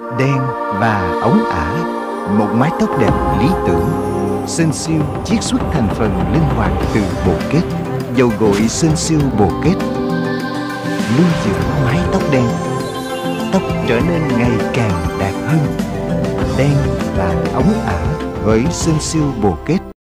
đen và ống ả, một mái tóc đẹp lý tưởng. Sơn siêu chiết xuất thành phần linh hoạt từ bồ kết, dầu gội sơn siêu bồ kết nuôi dưỡng mái tóc đen, tóc trở nên ngày càng đạt hơn. Đen và ống ả với sơn siêu bồ kết.